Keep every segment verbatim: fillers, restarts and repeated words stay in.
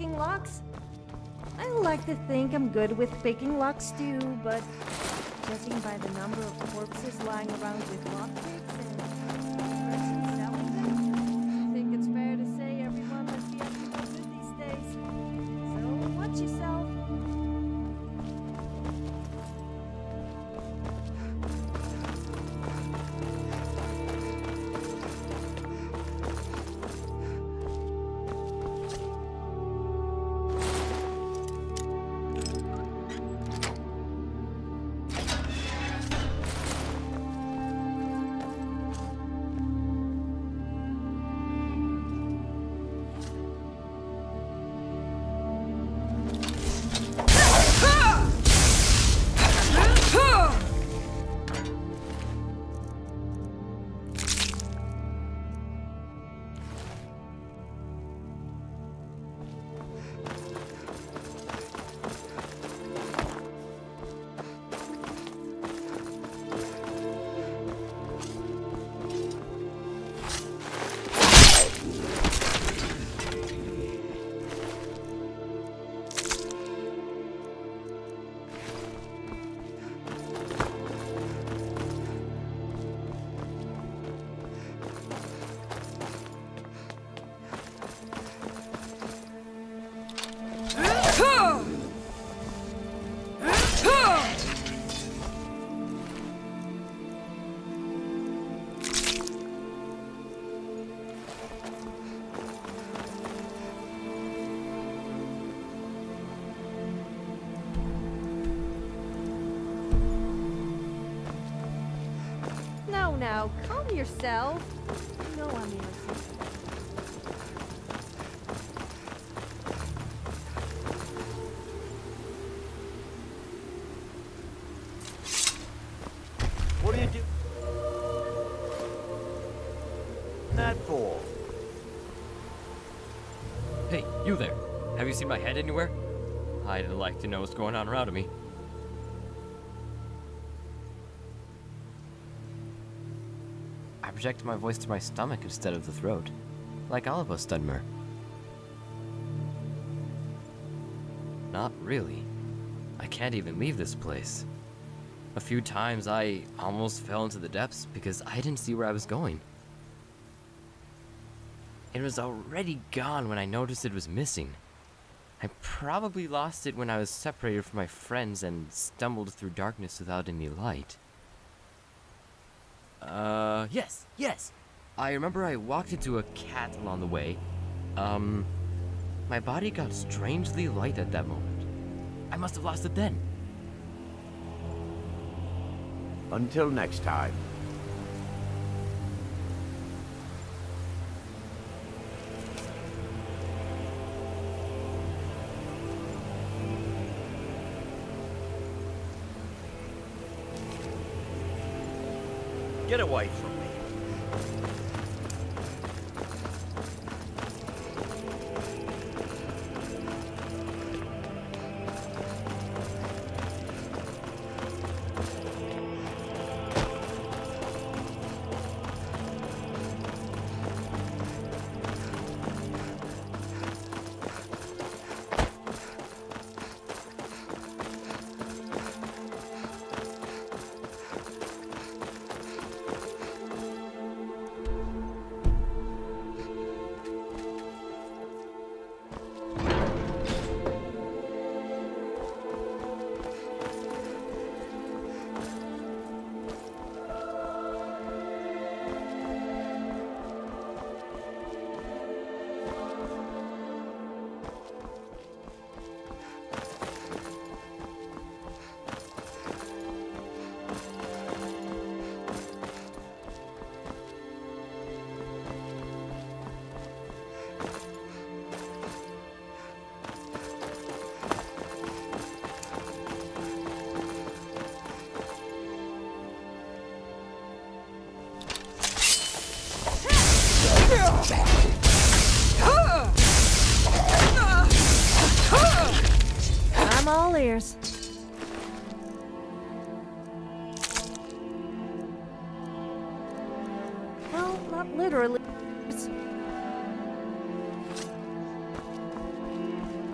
picking locks? I like to think I'm good with picking locks too, but judging by the number of corpses lying around with lockpicks and persons selling them, I think it's fair to say everyone must be up to no good these days. So watch yourself. Now, calm yourself. No, I'm innocent. What do you do? That for? Hey, you there. Have you seen my head anywhere? I'd like to know what's going on around me. I projected my voice through my stomach instead of the throat. Like all of us, Dunmer. Not really. I can't even leave this place. A few times I almost fell into the depths because I didn't see where I was going. It was already gone when I noticed it was missing. I probably lost it when I was separated from my friends and stumbled through darkness without any light. Uh, yes, yes. I remember I walked into a cat along the way. Um, my body got strangely light at that moment. I must have lost it then. Until next time. Get away from me. I'm all ears. Well, not literally.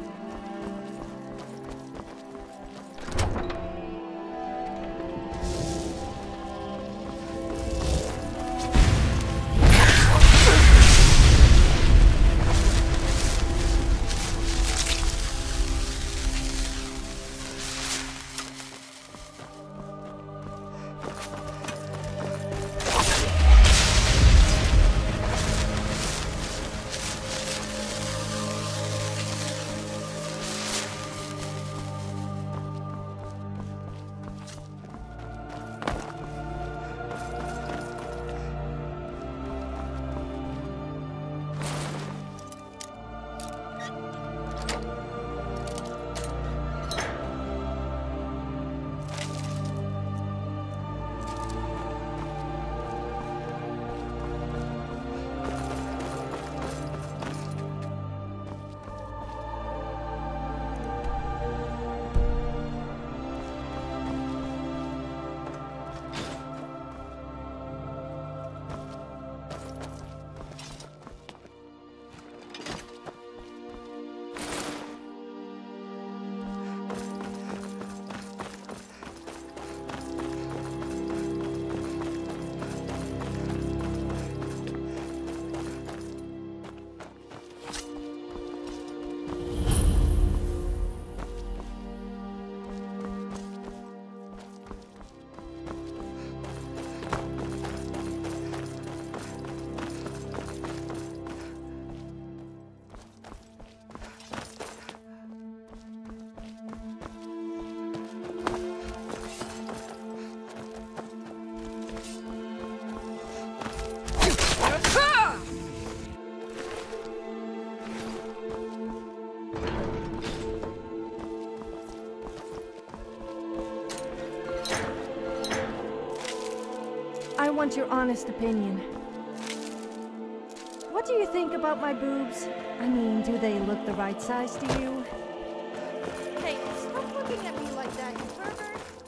want your honest opinion. What do you think about my boobs? I mean, do they look the right size to you? Hey, stop looking at me like that, you pervert!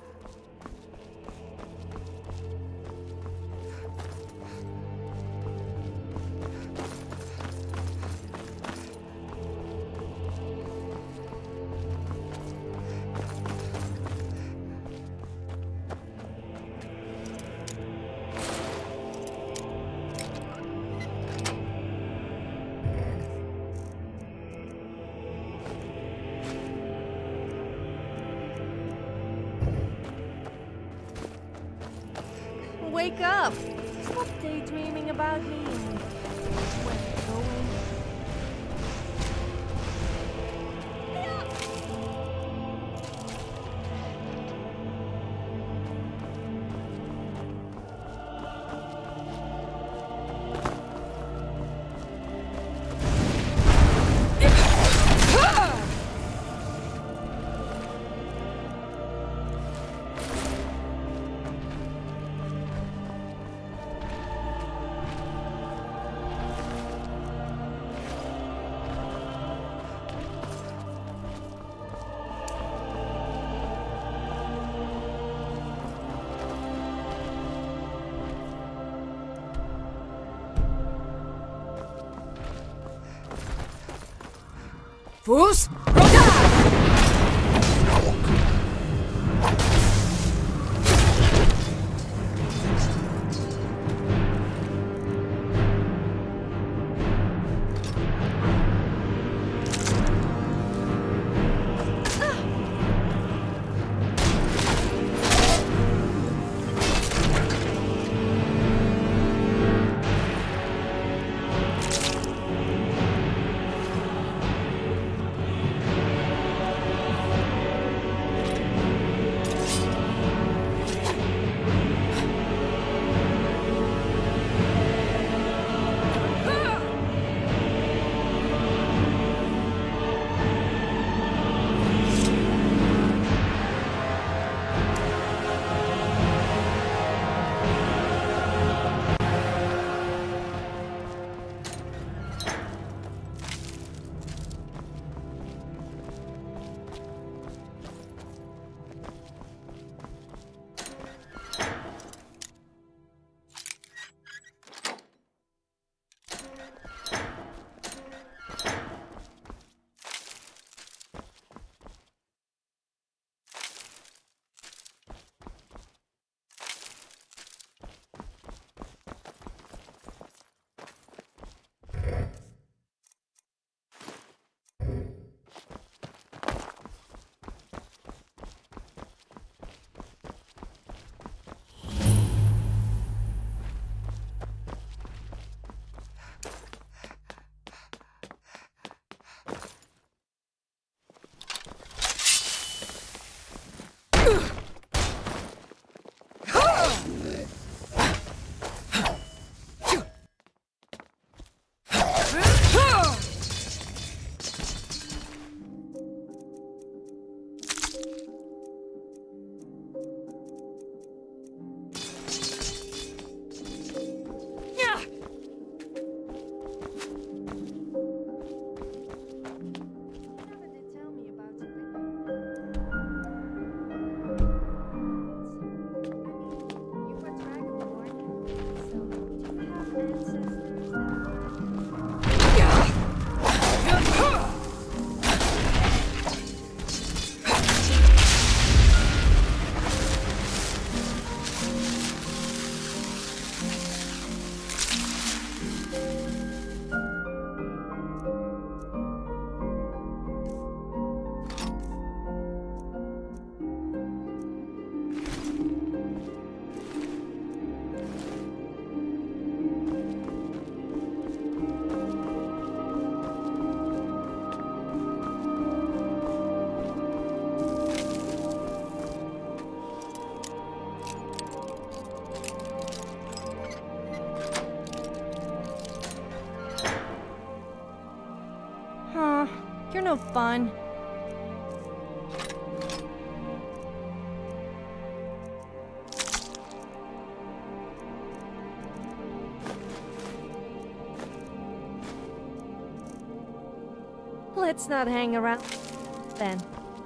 Wake up! Stop daydreaming about me and where you're going. Fus! You're no fun. let's not hang around then.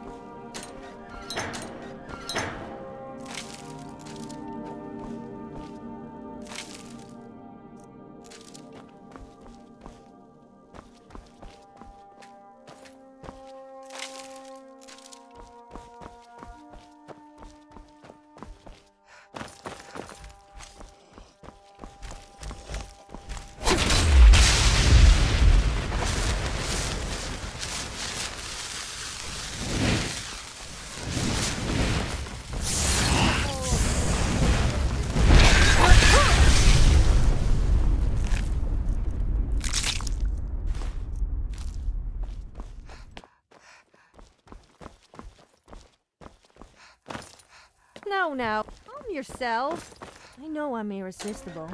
No, now, calm yourself. I know I'm irresistible.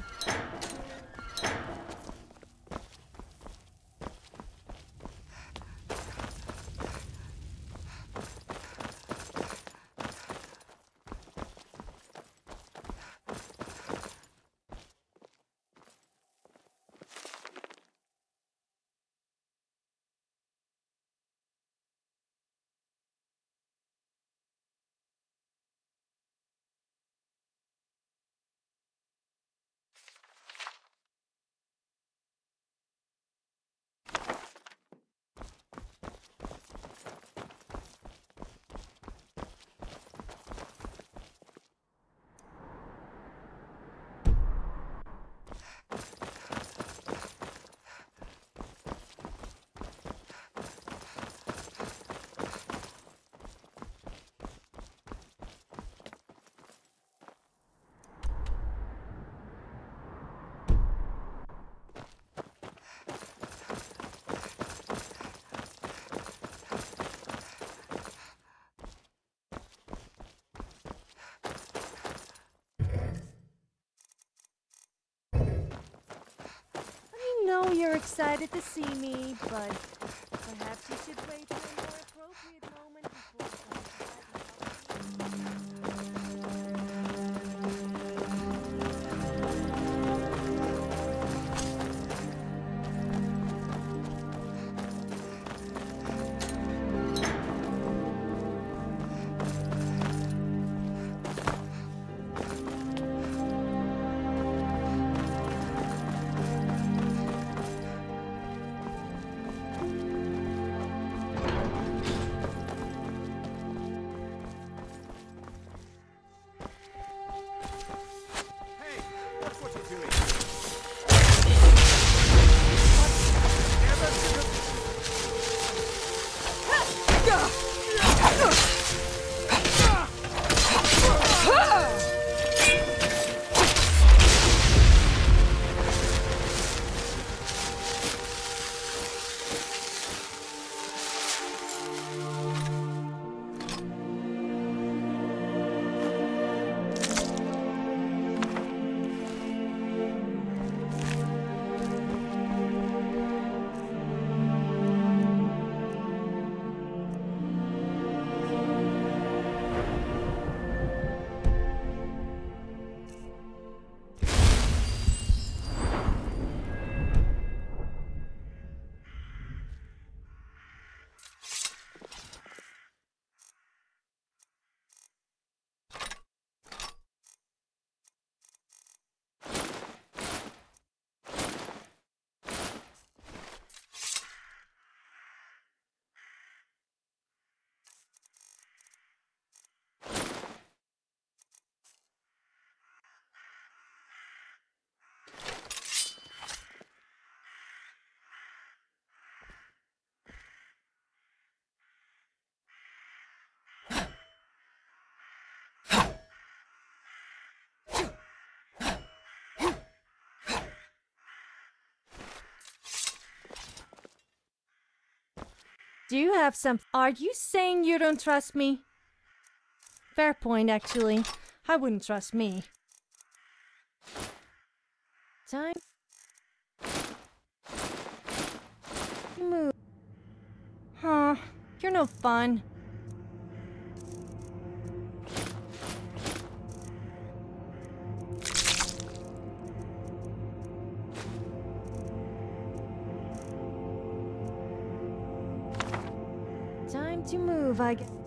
I know you're excited to see me, but perhaps you should wait for a more appropriate moment before coming back Do you have some... Are you saying you don't trust me? Fair point, actually. I wouldn't trust me. Time... Move. Huh. You're no fun. to move, I guess.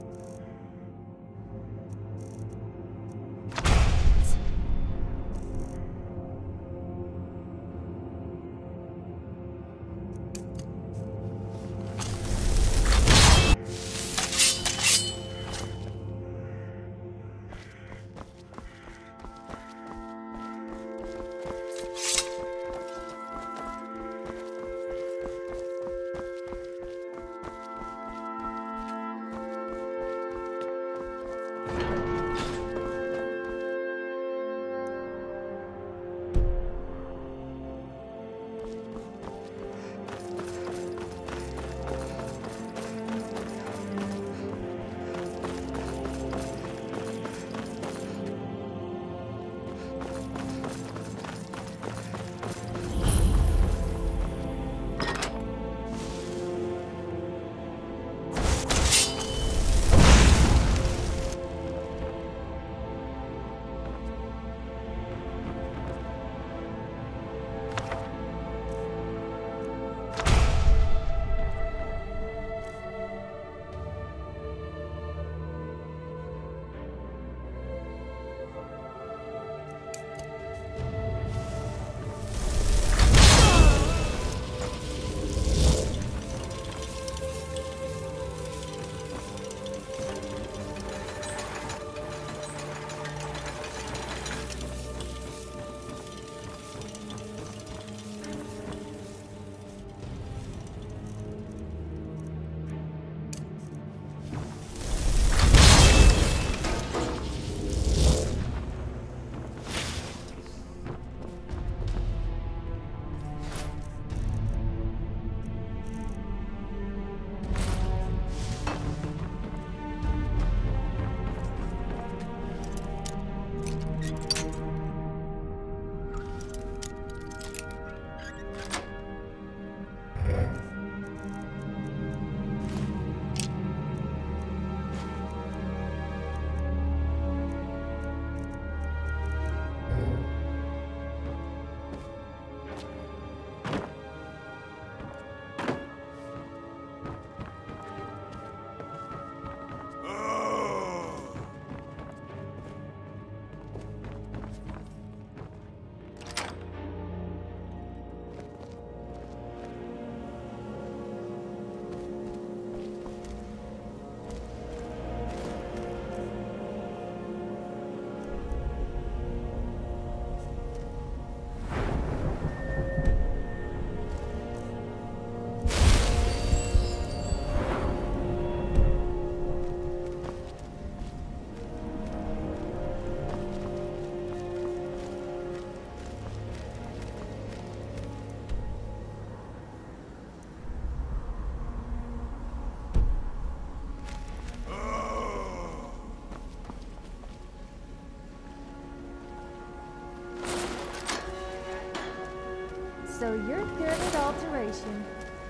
So you're good at alteration.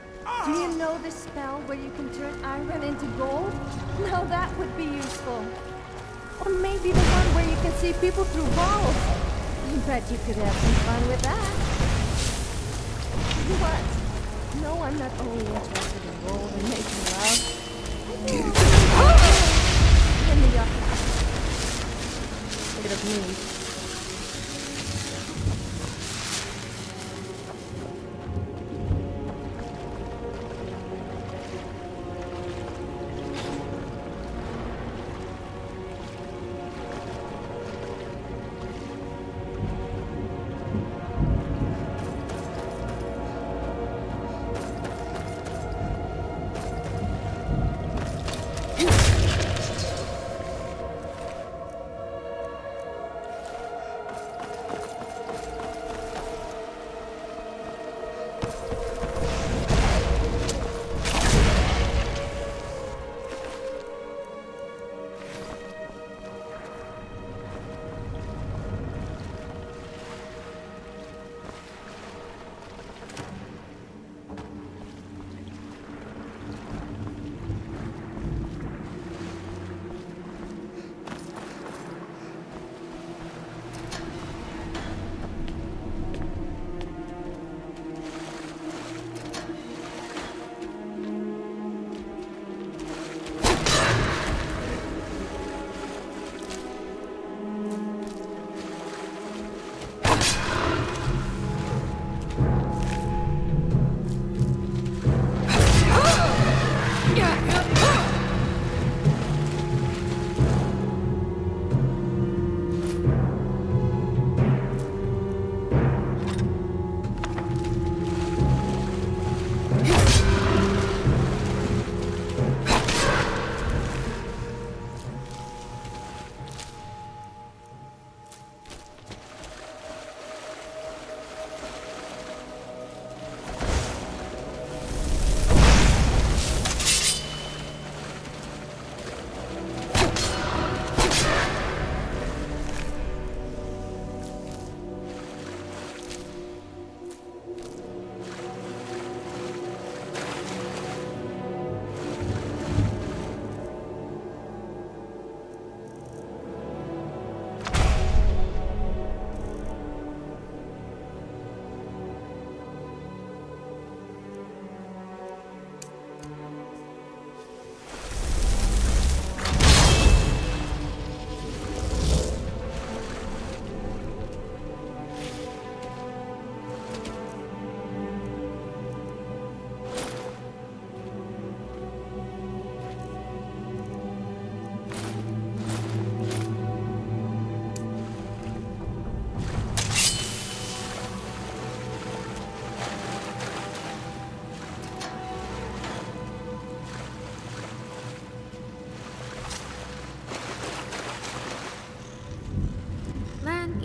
Do you know the spell where you can turn iron into gold? Now that would be useful. Or maybe the one where you can see people through walls. I bet you could have some fun with that. What? No, I'm not only interested in gold and making love. Oh! In the office. Look at me. You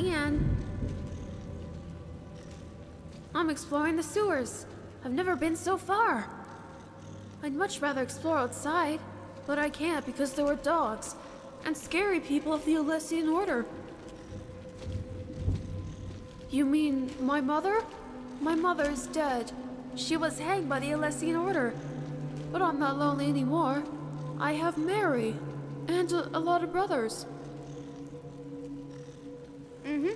can. I'm exploring the sewers. I've never been so far. I'd much rather explore outside, but I can't because there were dogs and scary people of the Elysian Order. You mean my mother? My mother is dead. She was hanged by the Elysian Order. But I'm not lonely anymore. I have Mary and a, a lot of brothers. Mm-hmm.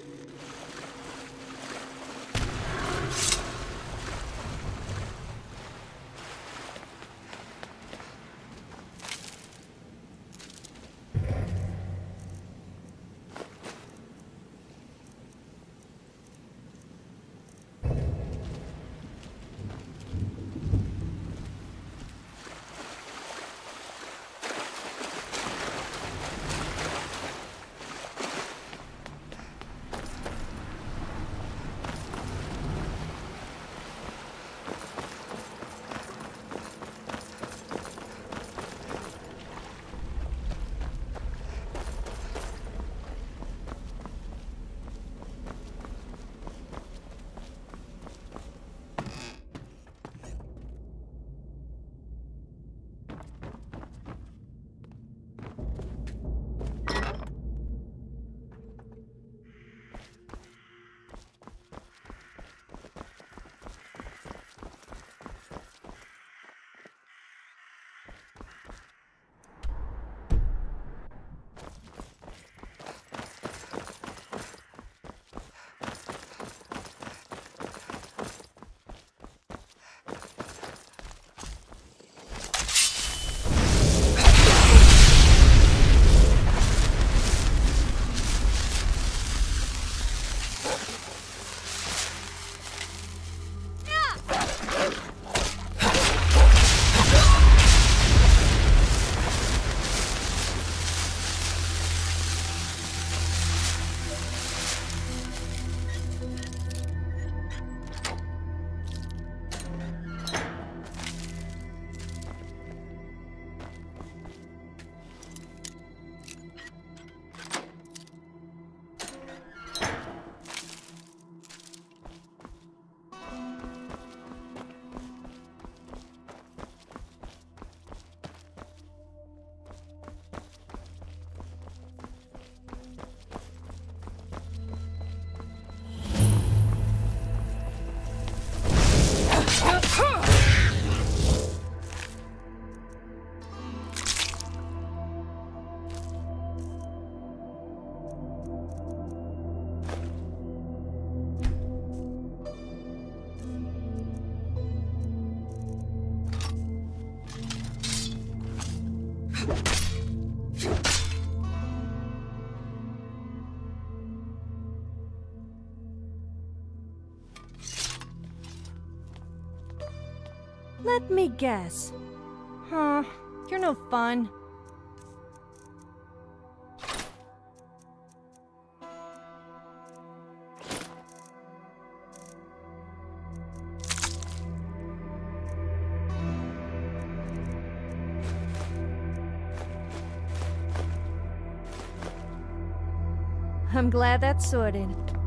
Let me guess. Huh, you're no fun. I'm glad that's sorted.